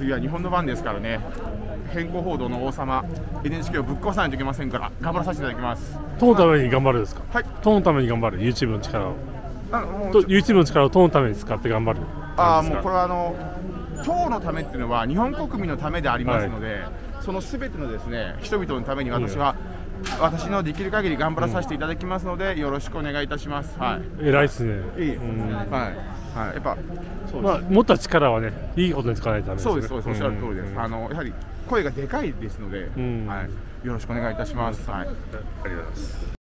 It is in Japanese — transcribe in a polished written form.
次は日本の番ですからね、変更報道の王様 NHK をぶっ壊さないといけませんから、頑張らさせていただきます。 党のために頑張るですか。 はい、 党のために頑張る。 YouTube の力をもう YouTube の力を党のために使って頑張る。 もうこれは党のためっていうのは日本国民のためでありますので、そのすべてのですね人々のために私のできる限り頑張らさせていただきますので、よろしくお願いいたします。はい。 偉いですね。 はい。やっぱそうです。 持った力はね、いいことに使わないとダメですね。 そうです。おっしゃる通りです。やはり声がでかいですので、はい。よろしくお願いいたします。はい。ありがとうございます。